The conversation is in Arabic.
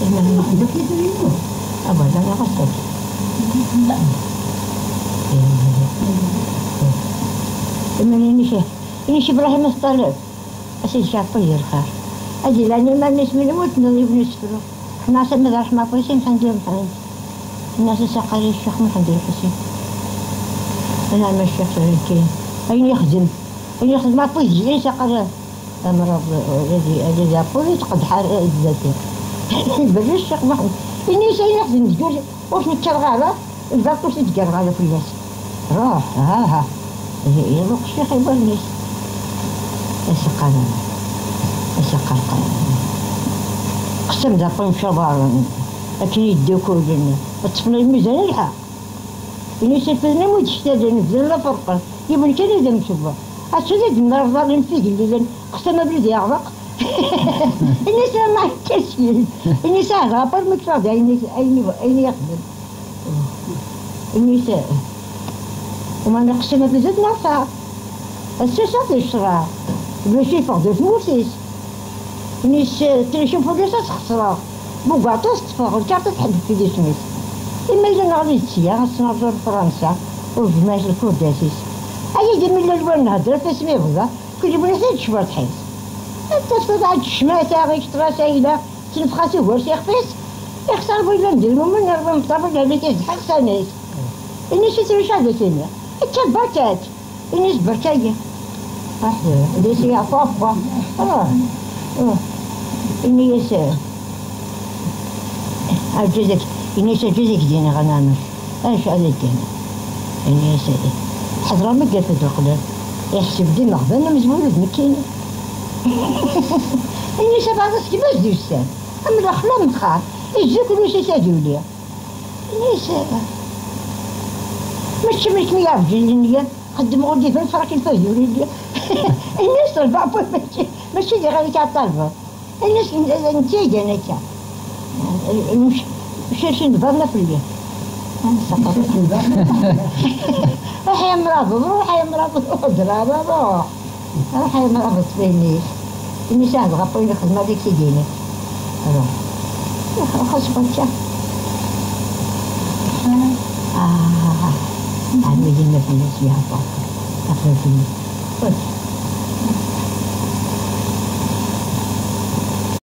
أبدا أنا قصدت إني إبراهيم الطالب أسيد شاطر الخير أجي لأني ما نسمي نموت نضيب نسفرو الناس ماذا رحمة قويسين محمد محمد الناس ساقري الشيخ محمد الحسين أنا ما الشيخ سعيد أين يخدم ما بويش جي ساقري مرض الذي أقول قد حار ذاتي بل الشيخ محمد إني سيخدم تقول واش نتشرغالة الباك واش نتقرغالة في الناس روح ها يروق الشيخ يبرنيس أسقى قسم ذا قوم شبار لكن يدوكو لنا الطفل الميزان الحق إني سفلنا وتشتاق نبذل لا فرقا يبن كان إذا مشبه أسود المرضى نفيق اللي قسم بلدي يعرق إني سامع التسجيل إني ساعة غابر مكفاد أين يخدم إني ساعة وما نقسم بلدي نفع السوسات الشراع باش يفقدوا فلوسيس نيس تليشوف فلوسات خسرا بوكاطوس تفاق الكارت تحب في دي سميس إما إلا نغادي تسيا خاصنا نرجعو لفرنسا وجماعة الكرداسيس أي دي من الألوان نهضر فاسمي بغا كل بنا سيد شبر تحيس أنت تفضل الشماتة غيك تراسايلة تنفخاسي هورسي يخفيس يخسر بيلا ندير المهم نربى مطابق على كيزحق سانيس إني شتري شادة سنة إتا بركات إني بركاية ليس يعطافة إني يسا الجزك إني يسا جزك دينا غنامش أش على الدينا إني يسا حضرة مقا في القلب يحسب دي مغبانا مزبولة مكينة إني يسا بعض السكباش دي السان أما الأخلام مخار يجزوك ونوش يسادوا لي إني يسا ماشي ملك ميعرف جلني قدم غدي في الفرق الفاجور لي الناس البابا ماشي اللي غادي كطالبه الناس نتيجة أنا كا مش نبغى في الليل روح يا مرابط روح يا مرابط روح يا مرابط فيني إني ساعد غطوني الخدمة ديك سيديني روح خاص بنشا عاد يجينا في الناس يا بابا أفرد